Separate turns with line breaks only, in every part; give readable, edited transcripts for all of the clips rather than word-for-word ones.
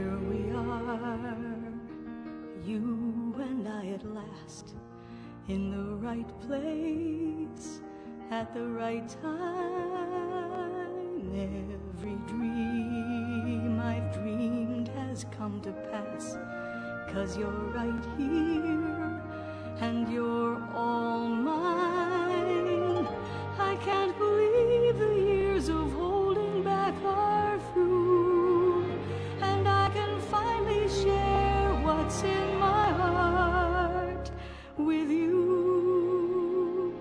here we are, you and I at last, in the right place, at the right time. Every dream I've dreamed has come to pass, 'cause you're right here, and you're all mine. I can't believe the years of holding back are through, and I can finally share what's in my heart with you.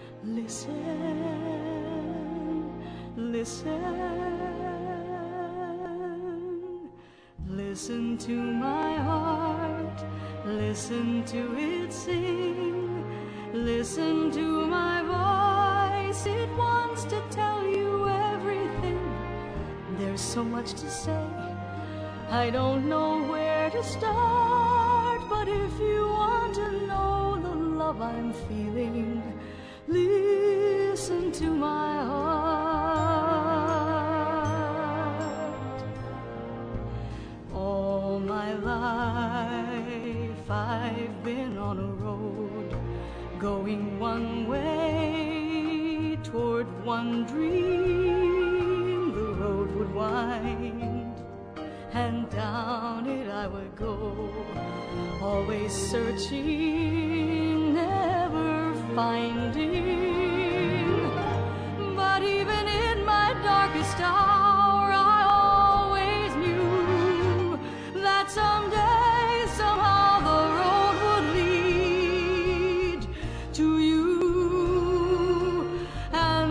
Listen, listen, listen to my heart, listen to it sing, listen to my voice, it wants to tell you everything. There's so much to say, I don't know where to start, but if you want to know the love I'm feeling, listen to my heart. All my life I've been on a road, going one way toward one dream. The road would wind, and down it I would go, always searching, never finding. But even in my darkest hour, I always knew that someday, somehow, the road would lead to you. And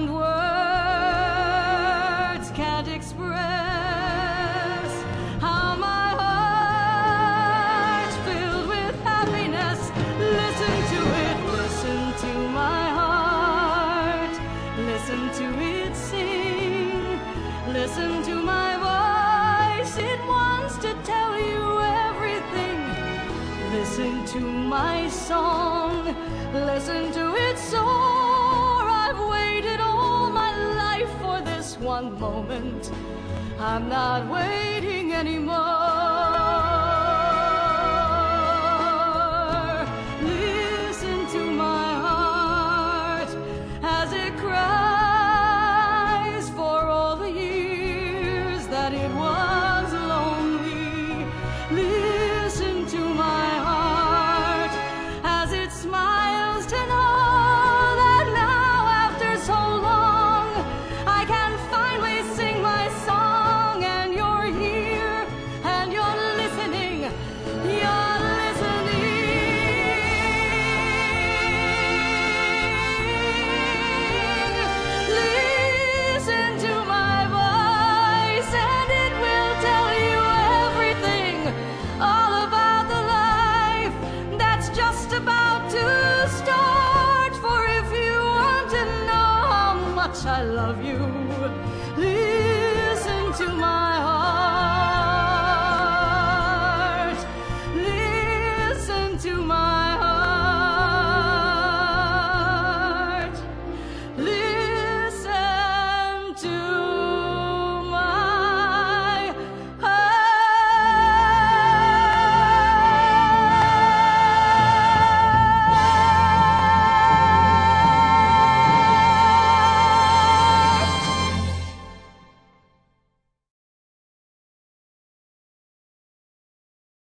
words can't express how my heart's filled with happiness. Listen to it, listen to my heart, listen to it sing, listen to my voice, it wants to tell you everything. Listen to my song, listen to it soar. I've waited all my life for this one moment, I'm not waiting anymore.